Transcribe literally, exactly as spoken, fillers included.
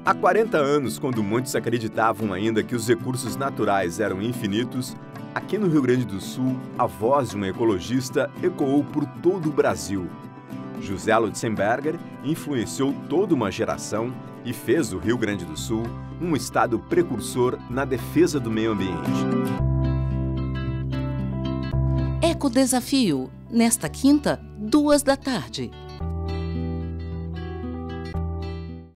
Há quarenta anos, quando muitos acreditavam ainda que os recursos naturais eram infinitos, aqui no Rio Grande do Sul, a voz de uma ecologista ecoou por todo o Brasil. José Lutzenberger influenciou toda uma geração e fez do Rio Grande do Sul um estado precursor na defesa do meio ambiente. Ecodesafio, nesta quinta, duas da tarde.